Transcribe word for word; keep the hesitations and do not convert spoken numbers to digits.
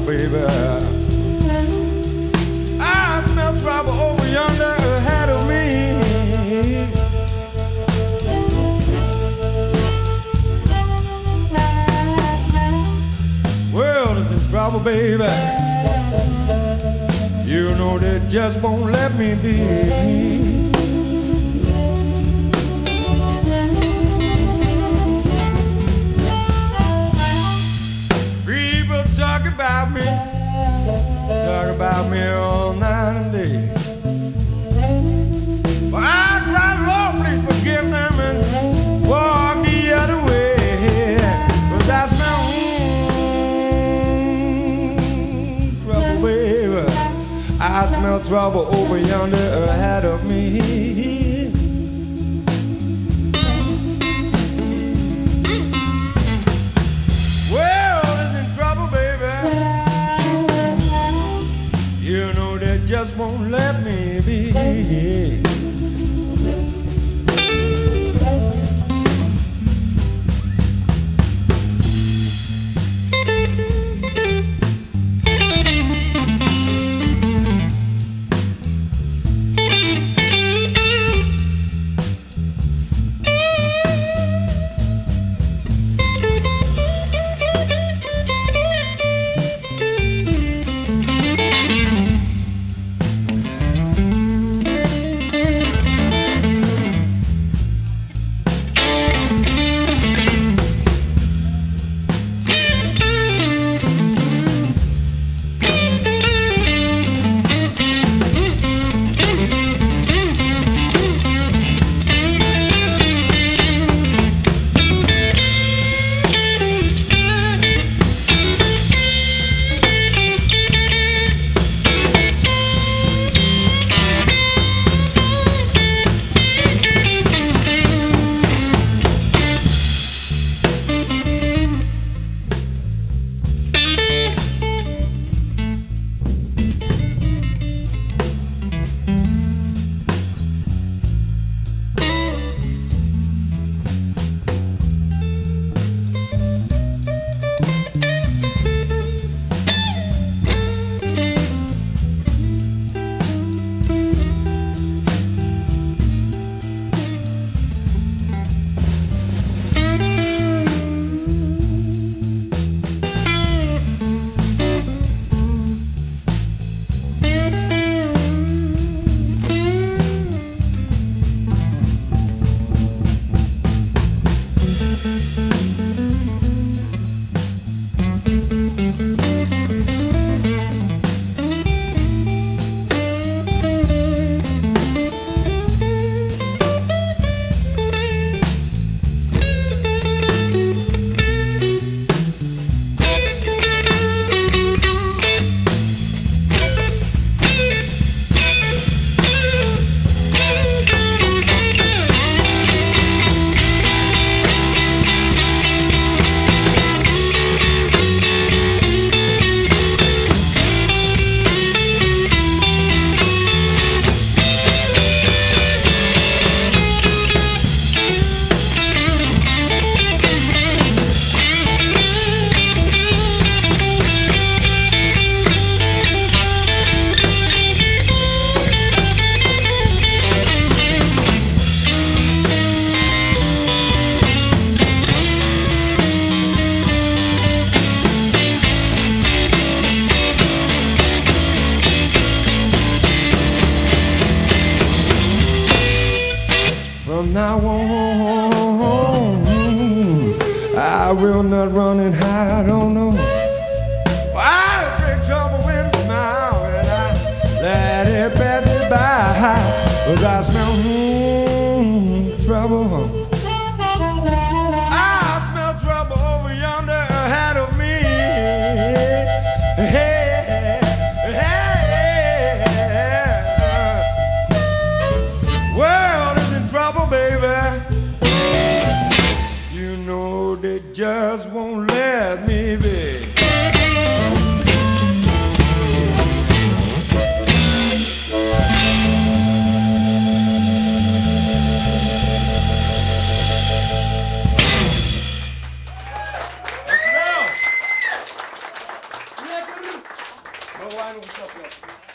baby. I smell trouble over yonder ahead of me. World is in trouble, baby. You know they just won't let me be. Talk about me, talk about me all night and day. But I'd rather, Lord, please forgive them and walk the other way. 'Cause I smell mm, trouble, baby. I smell trouble over yonder ahead of me. Just won't let me be. From now on, I will not run and hide, oh no. I'll take trouble when it's smile and I let it pass it by. 'Cause I smell mm, trouble. I smell trouble over yonder ahead of me. Hey. Just won't let me be. Let's go. Brother Lionel, what's up, y'all?